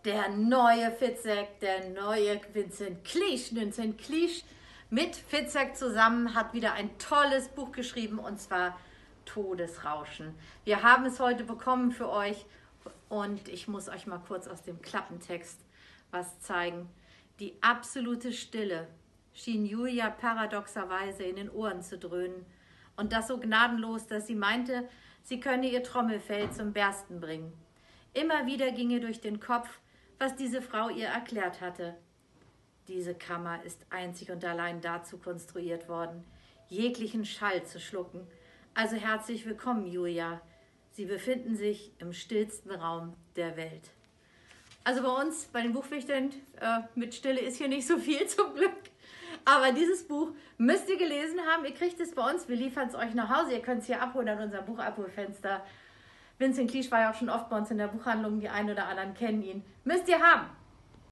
Der neue Fitzek, der neue Vincent Cleage mit Fitzek zusammen hat wieder ein tolles Buch geschrieben, und zwar Todesrauschen. Wir haben es heute bekommen für euch und ich muss euch mal kurz aus dem Klappentext was zeigen. Die absolute Stille schien Julia paradoxerweise in den Ohren zu dröhnen, und das so gnadenlos, dass sie meinte, sie könne ihr Trommelfell zum Bersten bringen. Immer wieder ging ihr durch den Kopf, was diese Frau ihr erklärt hatte. Diese Kammer ist einzig und allein dazu konstruiert worden, jeglichen Schall zu schlucken. Also herzlich willkommen, Julia. Sie befinden sich im stillsten Raum der Welt. Also bei uns, bei den Buchwächtern, mit Stille ist hier nicht so viel zum Glück. Aber dieses Buch müsst ihr gelesen haben. Ihr kriegt es bei uns, wir liefern es euch nach Hause. Ihr könnt es hier abholen an unserem Buchabholfenster. Vincent Cleage war ja auch schon oft bei uns in der Buchhandlung. Die einen oder anderen kennen ihn. Müsst ihr haben.